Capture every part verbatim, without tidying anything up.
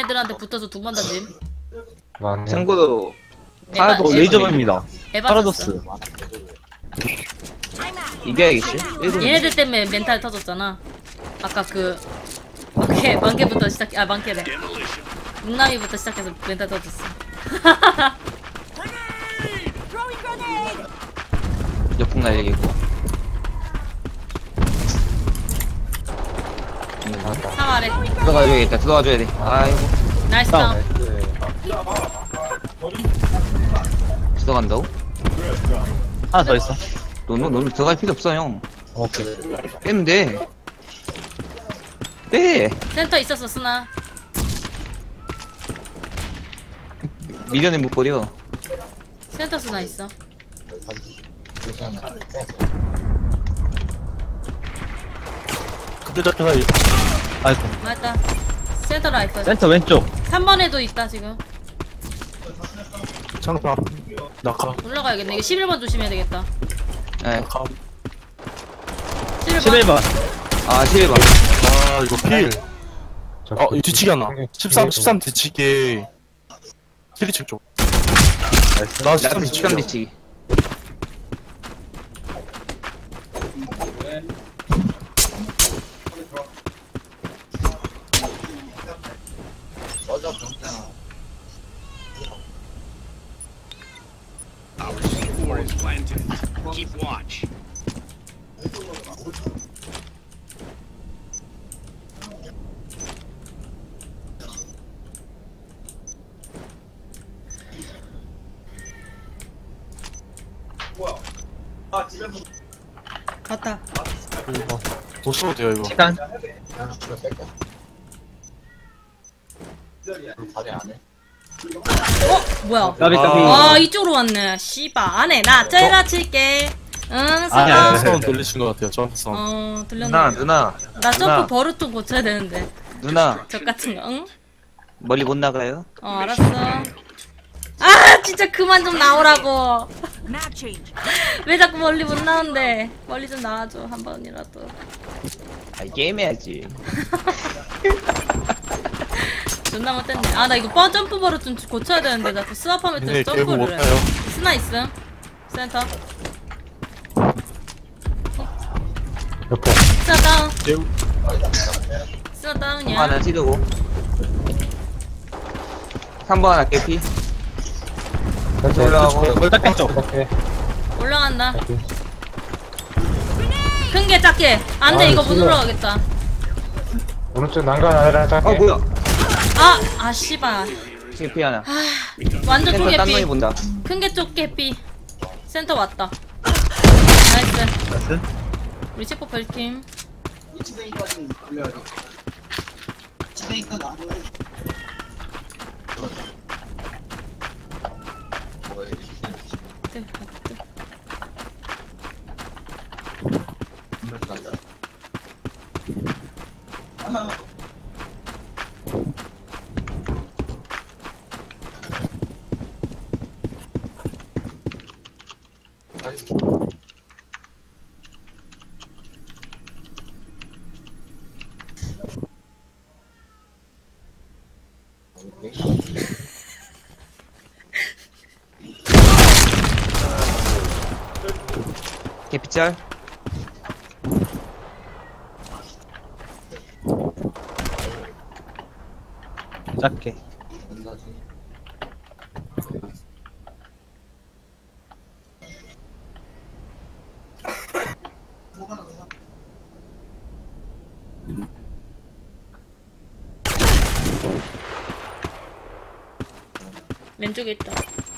애들한테 붙어서 두 번 던짐. 참고로 에바, 파라독스 에바, 레이저맨입니다. 에바 파라독스. 이겨야겠지? 얘네들 때문에 멘탈 터졌잖아. 아까 그 만개 만개부터 시작. 아 만개래. 묵나미부터 시작해서 멘탈 터졌어. 역풍 날리고. 상아래. 들어가줘야겠다. 들어가줘야 돼. 아이고. 나이스 다운. 들어간다고? 하나 더 있어. 너는 너는 들어갈 필요 없어 형. 오케이. 빼면 돼. 빼. 센터 있었어 스나. 미련을 못 버려. 센터 스나 있어. 그때 잡혀서 아이고. 맞다. 센터 라이플. 센터 왼쪽. 삼 번에도 있다 지금. 창파 낙하 올라가야겠네. 이거 십일 번 조심해야 되겠다. 네. 낙하 십일 번. 십일 번. 아 십일 번. 아 이거 필 어, 이거 뒤치기 하나 십삼, 십삼 뒤치기 칠이칠 쪽 나 십삼 나도 시간 뒤치기 뒤치기. Our C four is planted. Keep watch. 갔다. 이거 못 써도 돼요 이거 시간. 어 뭐야? 까비 까비. 아 이쪽으로 왔네. 씨바 안해. 나 째라 칠게. 응 아니, 스나. 아니, 사운드 돌리신 것 같아요 저한테 사운드 어 들렸네. 누나 누나 나 점프 누나. 버릇 좀 고쳐야 되는데. 누나 적 같은 거. 응? 멀리 못 나가요? 어 알았어. 아 진짜 그만 좀 나오라고. 왜 자꾸 멀리 못 나온대. 멀리 좀 나와줘 한 번이라도. 아 게임 해야지. 존나 못됐네. 아 나 이거 뻔 점프 버릇 좀 고쳐야 되는데 자꾸 스왑하면 좀 근데 개구 점프를 해. 못해요 스나 있음. 센터. 옆에 스나 다운. 개구 스나 다운이야. 하나 찌르고. 삼 번 하나 깨피. 올라가고. 골딱지 쪽. 올라간다. 큰 게 작게. 안 돼, 아, 이거 못 진짜. 올라가겠다. 오른쪽 난간 아래랑 짧게. 어 뭐야? 아, 아, 씨발. 깨피 하나. 아, 완전 센터 딴 놈이 초계피. 본다. 큰 게 쪽계피. 센터 왔다. 나이스. 나이스. 우리 체포 벨팀. 깨피짤. 작게. 왼쪽에 있다.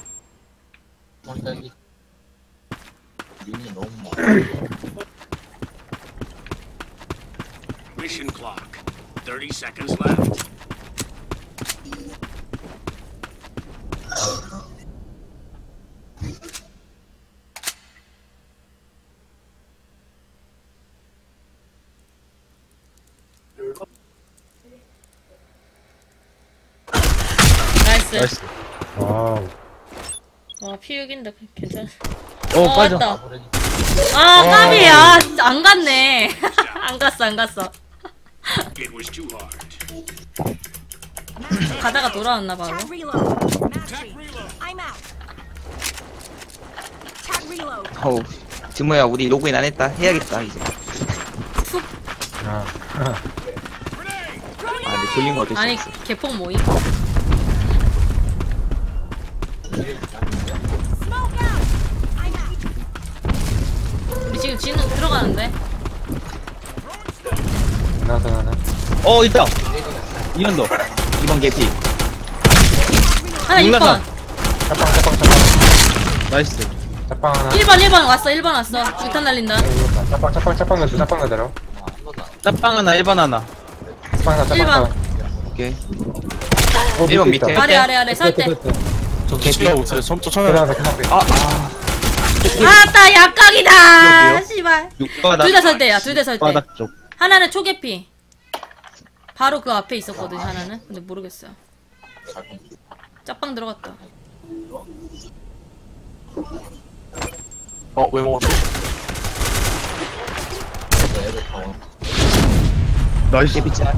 Mission clock. thirty seconds left. 나이스. 나이스. 와우. 와, 피육인데 괜찮아. 오 어, 빠져. 왔다. 아, 까비야. 진짜 안 갔네. 안 갔어, 안 갔어. It was too hard. 가다가 돌아왔나 바로. Tag reload. Matching. I'm out. Tag reload. 어우, 지모야, 우리 로그인 안 했다. 해야겠다, 이제. 아, 아, 근데 돌린 거 어쩔 수 아니 없어. 개폭 모임. Smoke out. I'm out. 우리 지금 진우 들어가는데. 나서 나는. 어 있다. 이현도. 이번 개피. 하나 육 번. 육라산. 짜빵, 짜빵, 짜빵. 나이스. 짜빵 하나. 일 번 일 번 왔어. 일 번 왔어. 유탄 날린다. 짜빵, 짜빵, 짜빵 넣어줘, 짜빵 넣어줘. 짭빵 하나 일 번 하나. 짜빵 하나, 짜빵 일 번. 하나. 오케이. 어, 일 번 밑에 밑에. 있다. 아래 아래 아래 설 때. 끝에, 끝에. 저 뒤치기하고 있어요. 천- 천천히 하세요. 들어가서 그냥 빼. 아, 아. 아따 약각이다. 여기요? 씨발. 육바닥. 둘 다 설 때야. 둘 다 설 때. 육바닥 쪽. 하나는 초계피. 바로 그 앞에 있었거든 하나는. 근데 모르겠어요. 짝방 들어갔다. 어, 왜 먹었어? 나이스. 개피 짤.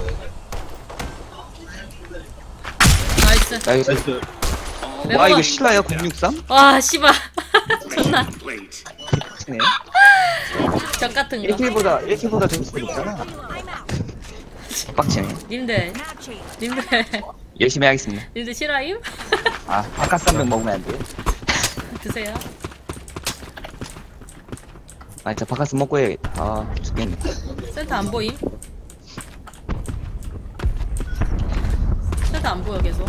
나이스. 나이스. 나이스. 와, 이거 실화야, 공육삼? 와 씨발. 존나 Plate. 네. 적 같은 거. 일 킬보다, 일 킬보다 점수가 높잖아. 빡치네. 님들 Matching. 님들 열심히 하겠습니다. 님들 실화임? 아, 바카스 한 병 먹으면 안 돼요? 드세요. 아, 진짜 바카스 먹고 해야겠다. 아, 죽겠네. 센터 안 보임? 센터 안 보여 계속.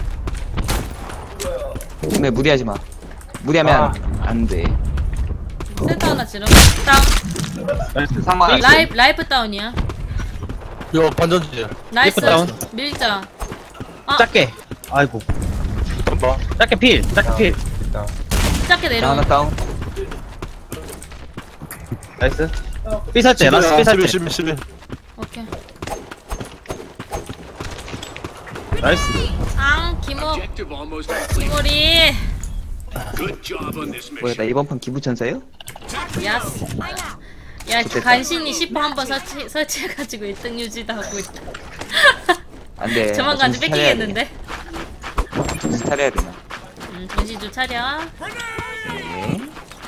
근데 무리하지 마. 무리하면 아. 안 돼. 센터 하나 지름. 다운. 나이스. 상관 라이프 라이프 다운이야. 이거 반전지. 나이스. 다운. 밀자. 아 작게. 아이고. 잠깐만. 작게 필. 작게 필. 있다. 작게 하나 내려. 다운. 나이스. 삐살째. 라스 삐살째. 십일, 십일, 십일. 오케이. 나이스. 앙 기모 Objective almost complete. 기모리. Good job on this 뭐야, mission. 나 이번 판 기부천사요? 야스. 야 간신히 시퍼 한번 설치 설치해가지고 일 등 유지도 하고 있다. 안 돼. 조만간 정신 차려야 돼. 뺏기겠는데. 정신 차려야 되나? 음, 정신 좀 차려. 네.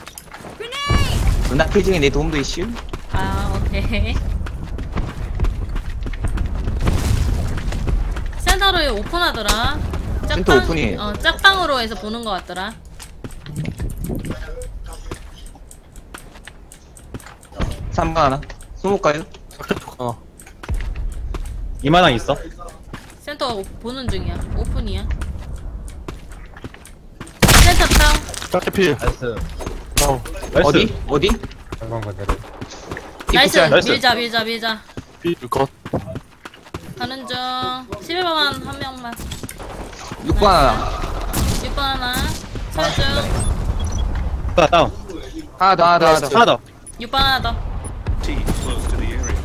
누나 킬 중에 내 도움도 이슈? 아 오케이. 센터를 오픈하더라. 센터 오픈이에요. 어 짝방으로 해서 보는 것 같더라. 삼 번 하나. 쏘볼까요? 어. 이만한 있어. 센터 오- 보는 중이야. 오픈이야. 센터 다운. 짧게 필. 나이스. 어. 나이스. 어디? 어디? 한번 그대로. 나이스. 짤. 나이스. 밀자 밀자 밀자. 필 컷. 가는 중. 십일 번만 한 명만. 육 번 하나. 육 번 하나. 설중. 다 다운. 하나 더, 하나 더, 하나 더. 하나 더. 육 번 하나 더. Team close to the area.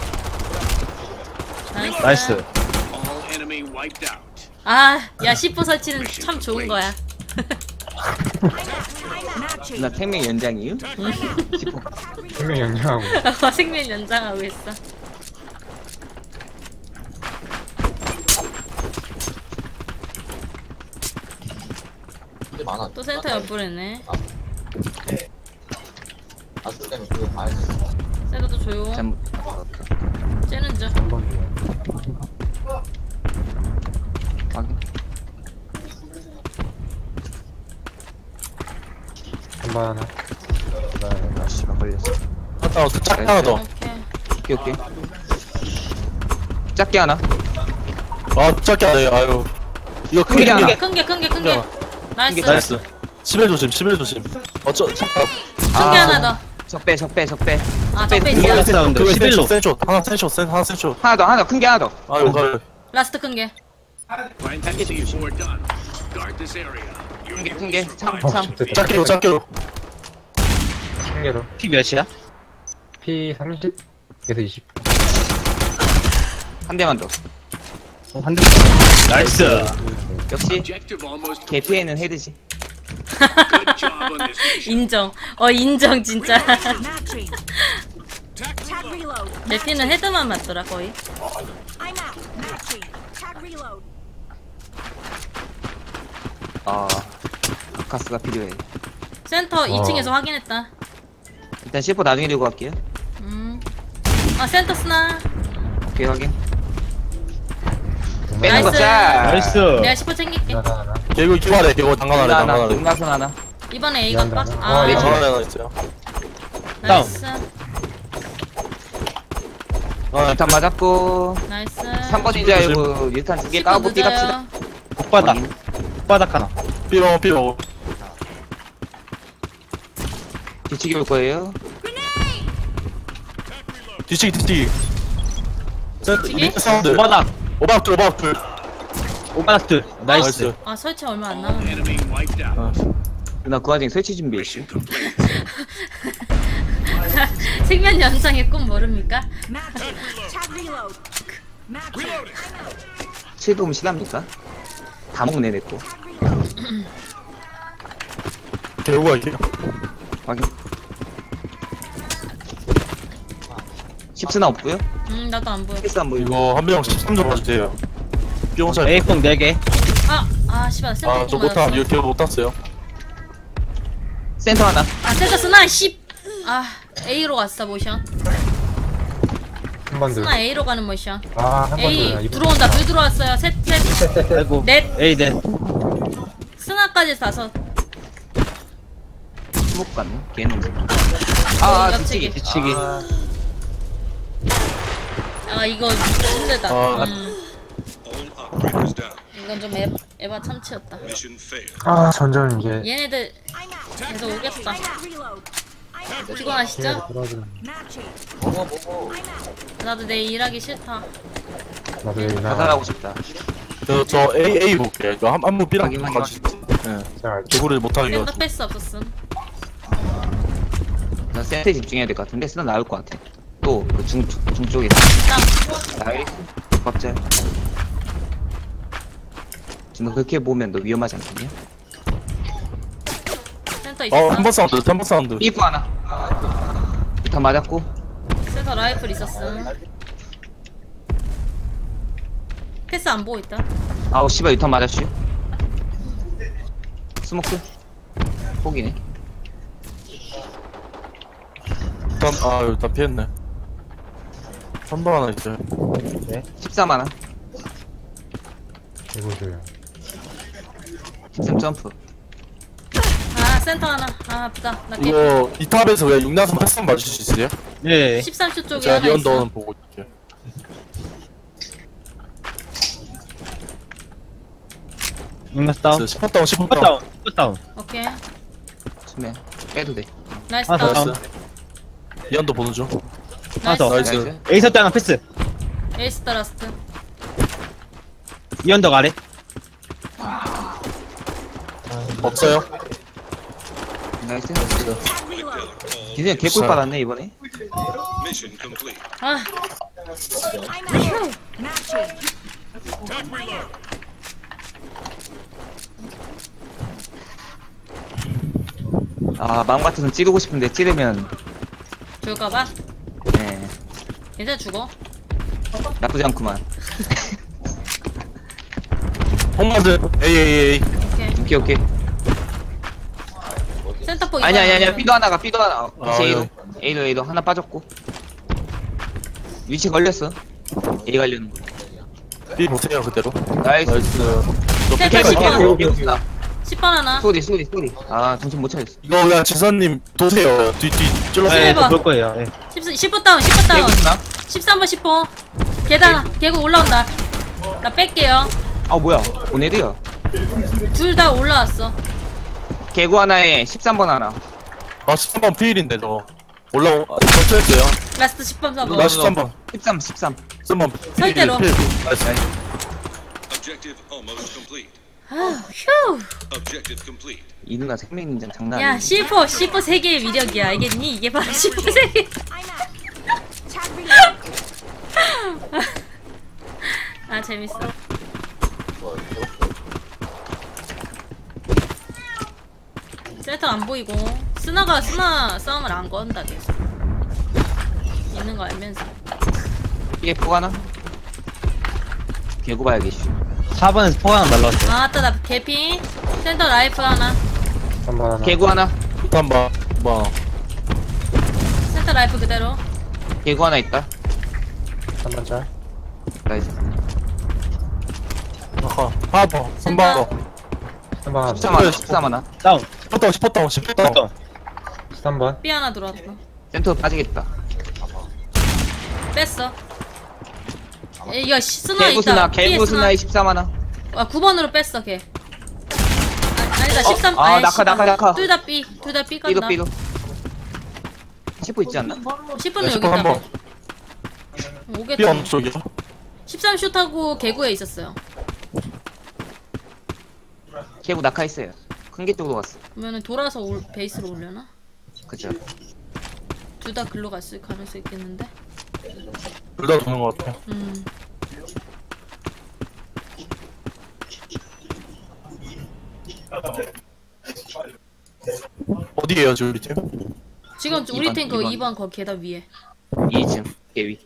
나이스. 나이스. All enemy wiped out. 아, 야 십부 설치는 참 좋은 거야. Matching. 나 생명 연장이에요? 분명 연장하고. 생명 연장하고 있어. 또 센터 옆부리네. 센터도 조용. 잘못. 쟤는 저. 한번 확인. 한번 하나. 아, 씨발, 걸렸어. 하나, 그 짝 하나 더. 오케이. 오케이, 오케이. 작게 하나. 아, 짧게 안 해. 아유. 이거 크게 크게 하나. 하나. 큰 게, 큰 게, 큰 게. 나이스. 나이스. 십일 조심, 십일 조심. 어쩌, 잠깐. 큰 게 하나 더. 적배, 적배, 적배. 아, 적배, 적배 큰 게 있어. 하나. 사운드. 그거 십일로. 센쇼, 하나 센쇼, 센, 하나 센쇼. 하나 더, 하나 더. 큰 게 하나 더. 아유, 가요. 라스트 큰 게. Planting C four done. Guard this area. 큰 게, 큰 게. 참, 어, 참. 됐다. 짧게로, 짧게로. 한 개로. 피 몇이야? P 삼십에서 이십. 한 대만 더. 어, 한 대. 나이스. 역시, Objective almost 개피에는 헤드지. good job on this mission. 인정. 어, 인정, 진짜. Matching. Tag reload. 내 피는 헤드만 맞더라, 거의. I'm out. Matching. Tag reload. 아 가스가 필요해. 센터 이 층에서 확인했다. 일단 씨포 나중에 들고 갈게요. 음. 아 센터 스나. 오케이 확인. 빼는 나이스. 거 짤. 나이스. 내가 십 호 챙길게. 하나 하나. 개구 기화래 개구 당근 아래 당근 하나 아래. 용나선 하나. 이번에 A가 미안하다. 빡. 아, 아, 네, 당근 하나 있어요. 나이스. 아, 일단 맞았고. 나이스. 삼 번인지 알고 일단 두 개 까고 삐 갑시다. 옥바닥. 옥바닥 하나. 삐롱 삐롱. 뒤치기 올 거예요. 뒤치기 뒤치기. 뒤치기? 리트 사운드. 옥바닥. 오박 둘 오박 둘. 옥바닥 둘. 나이스. 나이스. 아 설치 얼마 안 남았네. Enemy wiped out. 누나 그 와중에 설치 준비했슈. 생명 연장의 꿈 모릅니까? Match change. Tag reload. Match change. 칠 도움 실합니까? 다 먹네 내 거. 개구가 이게. 확인. 십스나 없고요. 음 나도 안 보여. 패스 안 보이고. 이거 한 명 십삼 점 봐주세요. 삐롱 살. A콩 네 개. 아, 아 씨발 센터 아저 꿈 못타. 맞았어. 이거 개구 못 탔어요. 센터 하나. 아 센터 스나 십. 아 A로 갔어 모션. 한 번 더. 스나 A로 가는 모션. 아, 한 번 더. A 들어온다. 둘 들어왔어요. 셋 셋. 아이고. 넷. A 넷. 스나까지 다섯. 스모크 갔네. 걔는. 아 옆치기. 뒤치기. 뒤치기. 아, 아 이거 힘들다. 아. 음, All operators down. 이건 좀 에, 에바 참치였다. Mission failed. 아, 점점 이제 얘네들 I'm out. 계속 오겠다. I'm out. Reload. I'm out. 피곤하시죠? 돌아주는. Match change. 뭐뭐 뭐뭐. I'm out. 나도 내일 일하기 싫다. 나도 여기 나. 자살하고 싶다. 저, 저 A A 볼게요. 이거 한 한무 삐랑 확인, 확인, 가지. 예. 자, 개구를 못하게 센터 해가지고. 패스 없었음. 나 센터에 집중해야 될 것 같은데 스나 나올 것 같아. 또그 중, 중쪽에 짱. 나이스. 갑자기. 지금 그렇게 보면 너 위험하지 않겠냐? 센터 있어. 어, 한 번 사운드, 한 번 사운드. 삐꾸 하나. 일단 맞았고. 센터 라이플 있었음. 패스 안 보고 있다. 아우 씨발 유턴 맞았슈. 스모크. 포기네. 일단, 아, 일단 피했네. 한 번 하나 있어요. 십삼 하나. 이거 줘요. 십삼 점프. 아 센터 하나. 아 아프다. 나 깨. 이거, 이 탑에서 그냥 육나선 패스만 맞출 수 있어요? 예. 십삼 초 쪽에 제가 하나 있어. 리언더는 보고 있을게요. 용나스 다운. 십 번 다운, 십 번 슈퍼 다운. 다운. 슈퍼 다운. 오케이. 수면. 빼도 돼. 나이스 하나 더 다운. 다운. 리언더 보는 중. 하나 더. 나이스. 나이스. A서 때 하나 패스. 에이스 더라스트. 이언덕 아래. 없어요? 나이스. Tag reload. 기준이 개꿀 받았네 이번에. Mission complete. 아 I'm out. Match change. Tag reload. 아 마음 같아서 찌르고 싶은데 찌르면 줄까봐. 네 얘들 죽어. 나쁘지 않구만. 홈마드. 에이, 에이, 에이. 오케이. 오케이 오케이. 센터포 아니 아니 아니야. B도 하나가 B도 하나. 어, 아, 다시 A도. 네. A도 A도 하나 빠졌고. 위치 걸렸어. A 가려는 거. B 보세요, 그대로. 나이스. 나이스. 너 센터 피켓 십 번. 갈게요. 배고프다. 십 번 하나. 쏘리 쏘리 쏘리. 아 정신 못 차렸어. 이거 그냥 지선님 도세요. 뒤, 뒤, 찔러서. 네. 예, 번. 볼 거예요. 예. 십, 십 번 다운. 십 번 다운. 배고프나? 십삼 번 십 호. 계단 계곡 올라온다. 나 뺄게요. 아 뭐야? 보내드려. 둘 다 올라왔어. 개구 하나에 십삼 번 하나. 아, 십삼 번 피일인데, 저. 올라오, 아, 전투했어요. 라스트 십 번 사 번. 나 십삼 번. 십삼 십삼. 십삼 번. 설대로. 피일, 피일. 나이스. Objective almost complete. 아, 휴. Objective complete. 이 누나 생명인장 장난 야, 아니야. 씨 포, 씨 포 세 개의 위력이야. 알겠니? 이게 바로 씨 포 세 개. I'm out. Tag reload. 아, 재밌어. 센터 안 보이고. 스나가 스나 싸움을 안 건다, 계속. 있는 거 알면서. 이게 포 하나? 개구 봐야겠슈. 사 번에서 포 하나 날라왔어요. 아, 따, 나 개피. 센터 라이프 하나. 한번 하나. 개구 하나. 일단 봐. 봐. 센터 라이프 그대로. 개구 하나 있다. 한번 짤. 나이스. 아까 하나 더. 삼번 더. 한번 하나. 십삼 하나. 십삼 하나. 다운. 십었다 십었다 십었다. 다운. 삼 번. B 하나 들어왔어. 센터 빠지겠다. 뺐어. 에, 이거 시- 스나 개구 있다. 스나. B에 개구 스나에 십삼 하나. 아, 구 번으로 뺐어, 걔. 아, 아니다, 십삼. 아, 아이, 낙하, 낙하, 낙하. 둘 다 B. 둘 다 B 삐도 간다. 삐도. 십오 있지 않나? 십 분은 여기 십번 한 있다. 번. B 오겠다. 어느 쪽이야? 십삼 슛하고 개구에 있었어요. 개구 낙하 있어요. 큰 게 쪽으로 갔어. 그러면은 돌아서 올, 베이스로 올려나? 그죠. 둘 다 글로 갔을 가능성 있겠는데? 둘 다 도는 것 같아. 음. 어디에요 지금 우리 팀? 지금 우리 이번, 팀 그 이번. 이 번 거기 계단 위에. 이 층. 개위.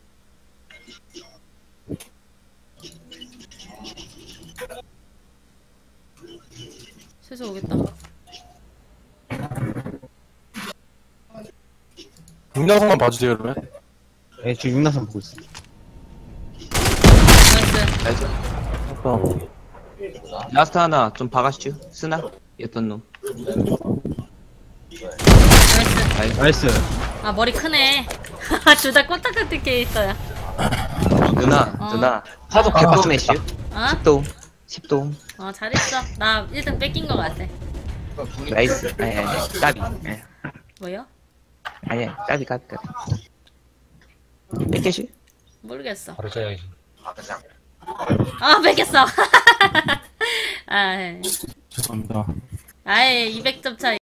슬슬 오겠다. 육나성만 봐주세요 그러면. 예, 지금 육나선 보고 있어. 나이스. 나이스. 어. 라스트 하나 좀 박아주죠. 스나. 였던 놈. 나이스. 나이스. 나이스. 아, 머리 크네. 둘 다 꼬딱 같은 게 있어요. 누나, 어. 누나. 화도 개똥 매슈. 어? 십 도움. 십 도움. 어, 잘했어. 나 일 등 뺏긴 거 같아. 나이스. 아니, 아니, 까비. 예. 뭐요? 아니야, 까비, 까비, 까비. 뺏겨슈? 모르겠어. 바로 짜야지. 아, 뺏겼어. 아, 죄송합니다. 아예 이백 점 차이.